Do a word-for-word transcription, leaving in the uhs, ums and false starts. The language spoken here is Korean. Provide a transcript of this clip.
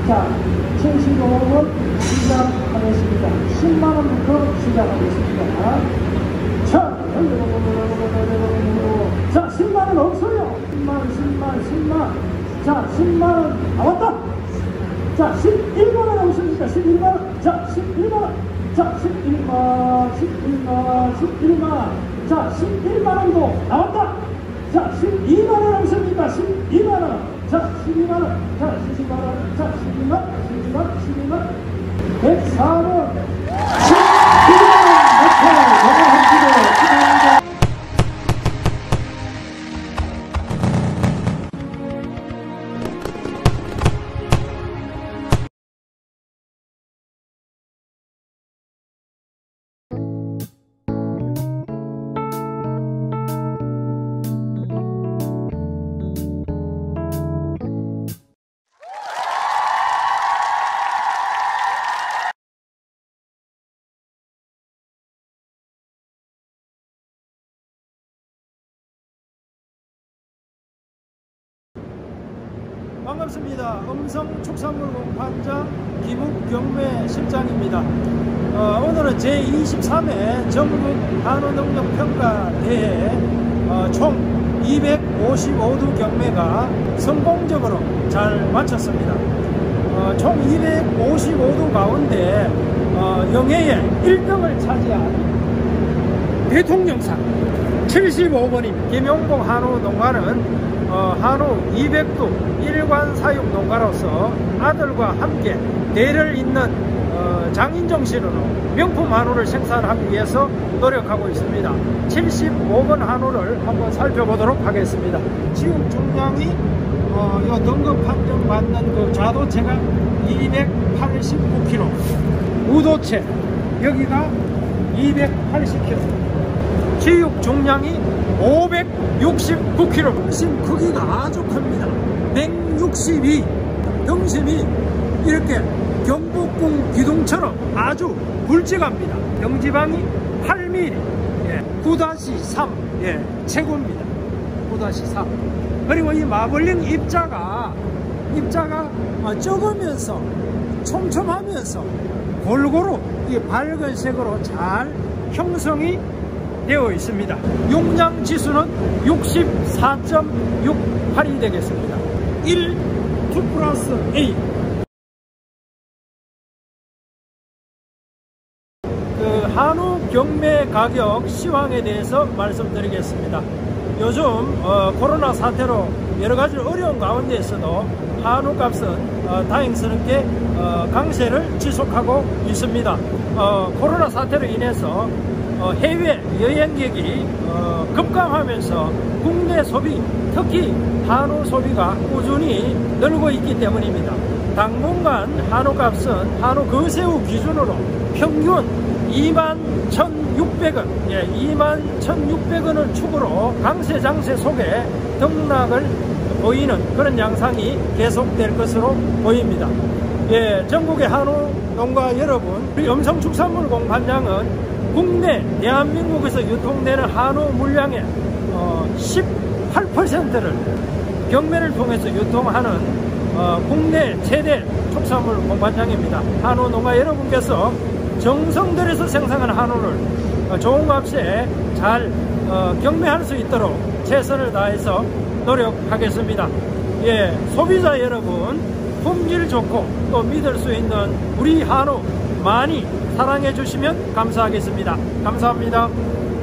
자, 칠십오 번 시작하겠습니다. 십만 원부터 시작하겠습니다. 자, 자, 십만 원 없어요. 십만, 십만, 십만. 자, 십만 원 나왔다. 자, 십일만 원 없습니까? 십일만 원. 자, 십일만 원. 자, 십일만, 십일만, 십일만. 자, 십일만 원도 나왔다. 자, 십이만 원 없습니까? 십이만 원. 자, 십이만 원. 자, 십이만 원. 자, 십이만, 십이만, 십이만. 백사 번. 십이만 원. 목표 넘어갑니다. 축하합니다. 반갑습니다. 음성축산물 공판장 김욱경매 실장입니다. 어, 오늘은 제이십삼 회 전국 한우능력평가대회 어, 총 이백오십오 두 경매가 성공적으로 잘 마쳤습니다. 어, 총 이백오십오 두 가운데 어, 영예의 일 등을 차지한 대통령상 칠십오 번인 김용복 한우농가는 어, 한우 이백 두 일관 사육 농가로서 아들과 함께 대를 잇는 어, 장인 정신으로 명품 한우를 생산하기 위해서 노력하고 있습니다. 칠십오 번 한우를 한번 살펴보도록 하겠습니다. 지금 중량이 어, 요 등급 판정 받는 그 좌도체가 이백팔십구 킬로그램, 우도체 여기가 이백팔십 킬로그램, 지육 중량이 오백육십구 킬로그램, 심 크기가 아주 큽니다. 백육십이, 등심이 이렇게 경복궁 기둥처럼 아주 굵직합니다. 병지방이 팔 밀리미터, 예, 구 삼, 예, 최고입니다. 구 삼. 그리고 이 마블링 입자가 입자가 적으면서 촘촘하면서 골고루 이 밝은 색으로 잘 형성이 되어 있습니다. 용량 지수는 육십사 점 육팔이 되겠습니다. 일, 이 플러스 A. 그 한우 경매 가격 시황에 대해서 말씀드리겠습니다. 요즘 어, 코로나 사태로 여러 가지 어려운 가운데에서도 한우 값은 어, 다행스럽게 어, 강세를 지속하고 있습니다. 어, 코로나 사태로 인해서 어, 해외 여행객이 어, 급감하면서 국내 소비, 특히 한우 소비가 꾸준히 늘고 있기 때문입니다. 당분간 한우 값은 한우 거새우 기준으로 평균 이만 천육백 원, 예, 이만 천육백 원을 축으로 강세 장세 속에 등락을 보이는 그런 양상이 계속될 것으로 보입니다. 예, 전국의 한우 농가 여러분, 우리 음성축산물 공판장은 국내 대한민국에서 유통되는 한우 물량의 어, 십팔 퍼센트를 경매를 통해서 유통하는 어, 국내 최대 축산물 공판장입니다. 한우 농가 여러분께서 정성 들여서 생산한 한우를 어, 좋은 값에 잘 어, 경매할 수 있도록 최선을 다해서 노력하겠습니다. 예, 소비자 여러분, 품질 좋고 또 믿을 수 있는 우리 한우 많이 사랑해 주시면 감사하겠습니다. 감사합니다.